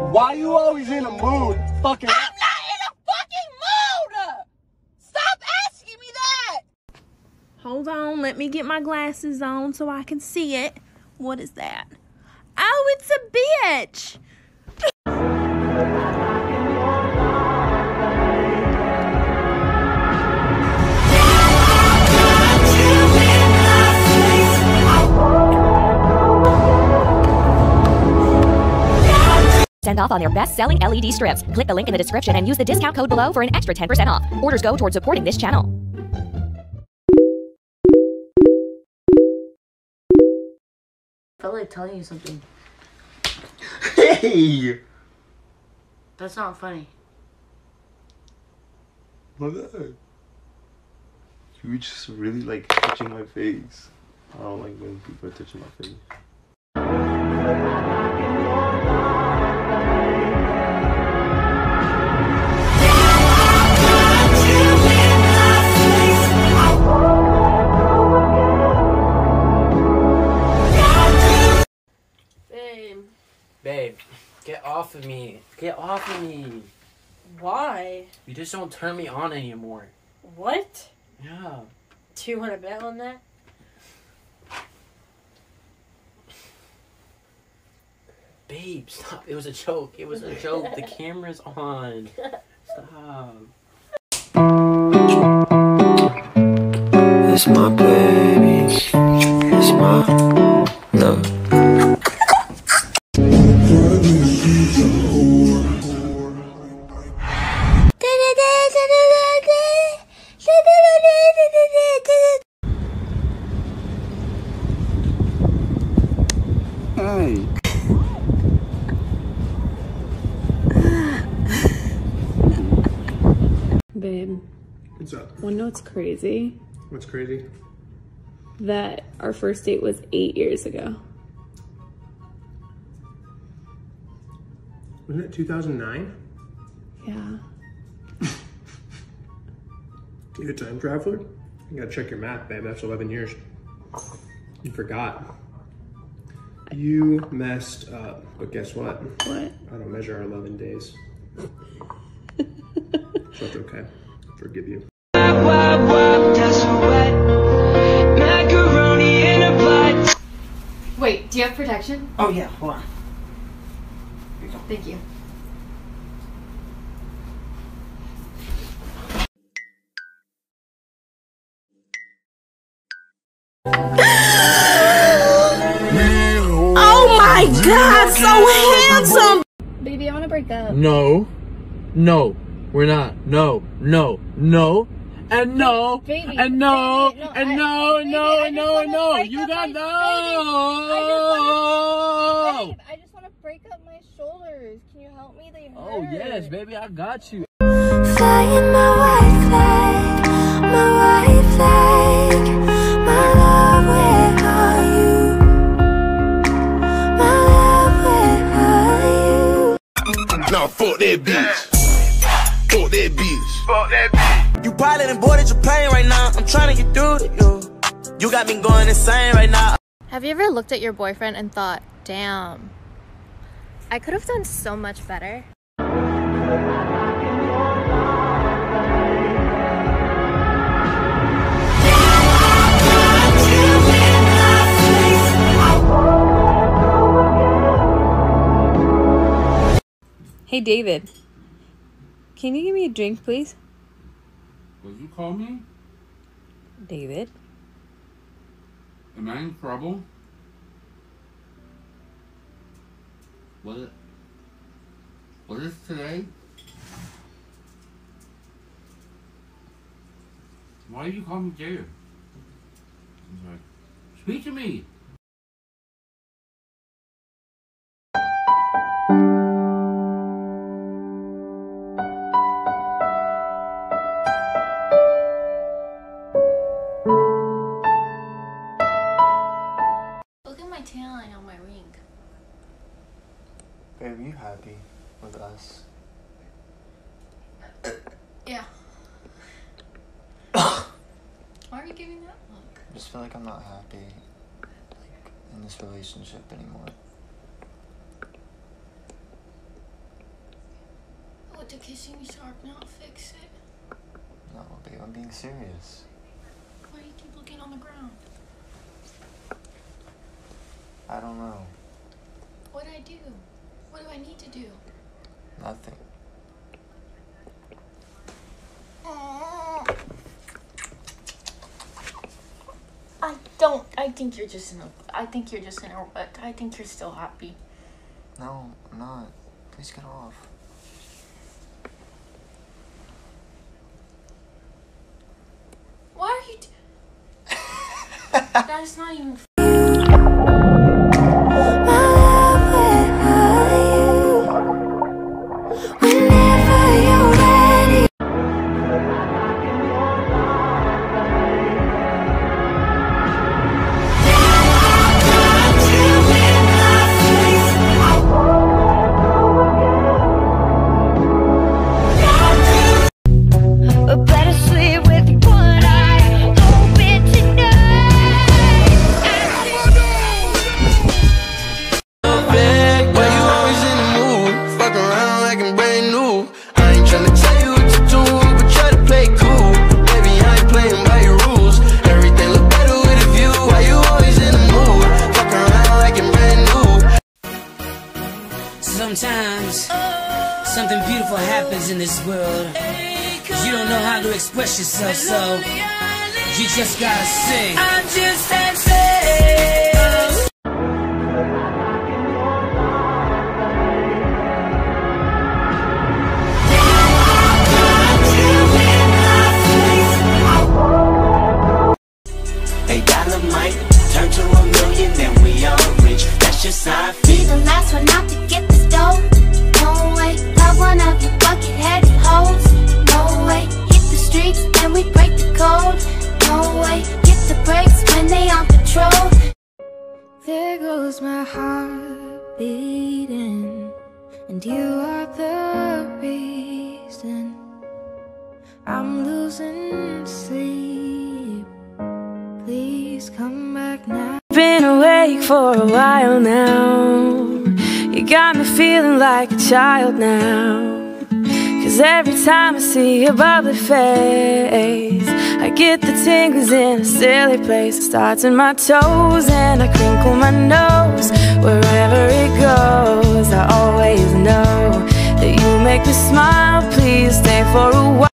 Why you always in a mood? Fucking. I'm not in a fucking mood! Stop asking me that! Hold on, let me get my glasses on so I can see it. What is that? Oh, it's a bitch! Send off on their best-selling LED strips. Click the link in the description and use the discount code below for an extra 10% off. Orders go towards supporting this channel. I felt like telling you something. Hey! That's not funny. What's that? You just really like touching my face. I don't like when people are touching my face. Babe, get off of me. Get off of me. Why? You just don't turn me on anymore. What? Yeah. Do you want to bet on that? Babe, stop. It was a joke. It was a joke. The camera's on. Stop. It's my baby. It's my love. Hey. Babe, What's up? wanna know what's crazy? What's crazy? That our first date was 8 years ago. Wasn't it 2009? Yeah. You a time traveler? You gotta check your math, babe. That's 11 years. You forgot. You messed up. But guess what? What? I don't measure our 11 days. So it's okay. I'll forgive you. Wait, do you have protection? Oh yeah, hold on. Thank you. Oh my god, so handsome! Baby, I wanna break up. No. No. We're not. No. No. No. And no. Baby, And no. baby, no, And I- no. baby, No. I And just no. wanna And no. break You up got my- no. Babe, I just wanna break up my shoulders. Can you help me? They hurt. Oh, yes, baby. I got you. Flying my white flag, my love, where are you? My love, where are you? Nah, fuck that bitch. Fuck that bitch. Fuck that bitch. You probably done boarded your plane right now. I'm trying to get through to you. You got me going insane right now. Have you ever looked at your boyfriend and thought, damn, I could have done so much better? Hey, David. Can you give me a drink, please? Did you call me? David? Am I in trouble? Was this today? Why did you call me David? I'm sorry. Speak to me! Look at my tan line on my ring. Babe, are you happy with us? Yeah. Why are you giving that look? I just feel like I'm not happy, like, in this relationship anymore. to kissing me so I can help fix it. No, babe, I'm being serious. Why do you keep looking on the ground? I don't know. What do I do? What do I need to do? Nothing. I think you're just in a rut. I think you're still happy. No, I'm not. Please get off. Why are you That's not even Sometimes something beautiful happens in this world. You don't know how to express yourself, so you just gotta sing. I just had sex. $8 might turn to $1 million, then we all rich. That's just how I feel. Be the last one out to get this dough. No way, love one of your bucket headed hoes. No way, hit the streets and we break the code. No way, hit the brakes when they on patrol. There goes my heart beating, and you are the reason I'm losing sleep. Please come back now. Been awake for a while now. You got me feeling like a child now. 'Cause every time I see your bubbly face, I get the tingles in a silly place. It starts in my toes and I crinkle my nose. Wherever it goes, I always know that you make me smile. Please stay for a while.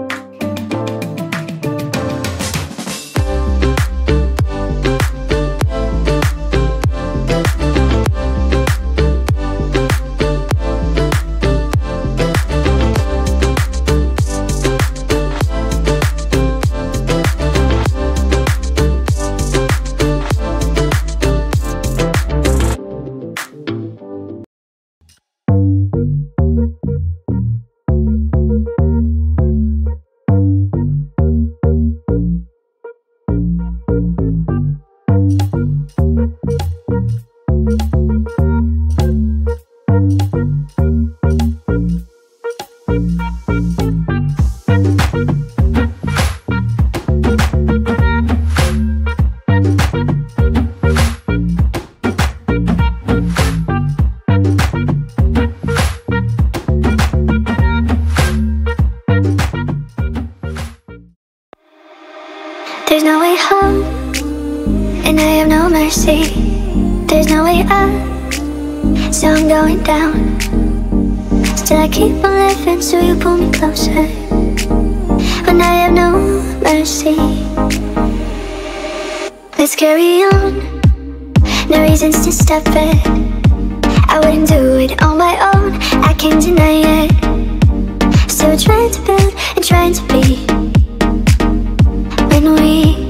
There's no way home, and I have no mercy. There's no way up, so I'm going down. Still I keep on living, so you pull me closer. When I have no mercy, let's carry on. No reasons to stop it. I wouldn't do it on my own, I can't deny it. Still trying to build and trying to be. When we